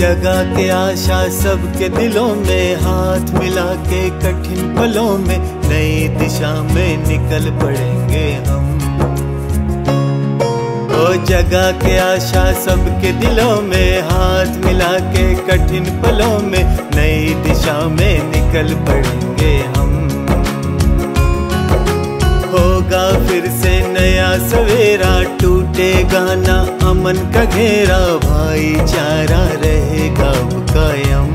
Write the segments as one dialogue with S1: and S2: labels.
S1: जगा के आशा सबके दिलों में, हाथ मिला के कठिन पलों में नई दिशा में निकल पड़ेंगे हम। ओ जगा के आशा सबके दिलों में, हाथ मिला के कठिन पलों में नई दिशा में निकल पड़ेंगे हम। होगा फिर से नया सवेरा, टूटेगा ना अमन का घेरा, भाईचारा रहेगा कायम।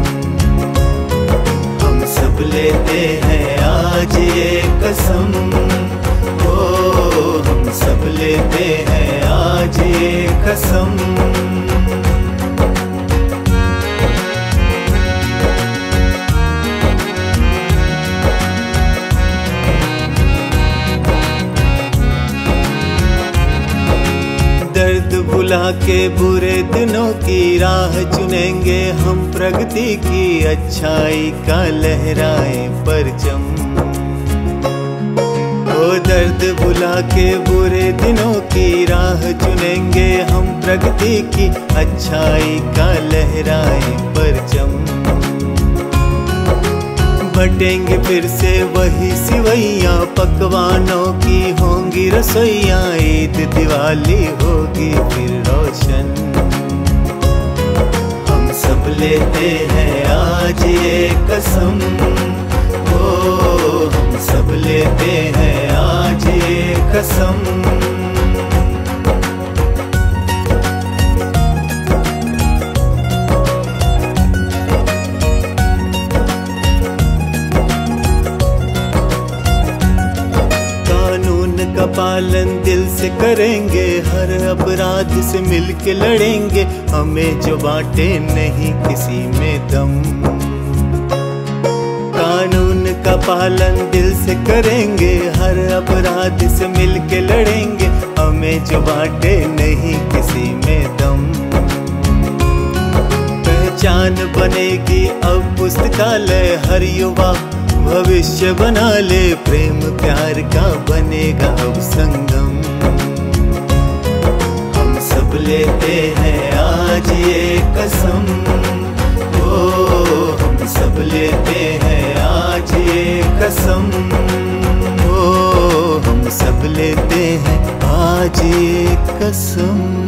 S1: हम सब लेते हैं आज ये कसम, ओ हम सब लेते हैं आज ये कसम। दर्द भुला के बुरे दिनों की राह चुनेंगे हम, प्रगति की अच्छाई का लहराए परचम। ओ दर्द भुला के बुरे दिनों की राह चुनेंगे हम, प्रगति की अच्छाई का लहराए परचम। बटेंगे फिर से वही सिवैयाँ, पकवानों की होंगी रसोइयाँ, ईद दिवाली होगी फिर रोशन। हम सब लेते हैं आज ये कसम, ओ हम सब लेते हैं आज ये कसम। का पालन दिल से करेंगे, हर अपराध से मिलके लड़ेंगे, हमें जो बांटे नहीं किसी में दम। कानून का पालन दिल से करेंगे, हर अपराध से मिलके लड़ेंगे, हमें जो बांटे नहीं किसी में दम। पहचान बनेगी अब पुस्तकालय, हर युवा भविष्य बना ले, प्रेम प्यार का बनेगा अब संगम। हम सब लेते हैं आज ये कसम, ओ हम सब लेते हैं आज ये कसम, ओ हम सब लेते हैं आज ये कसम।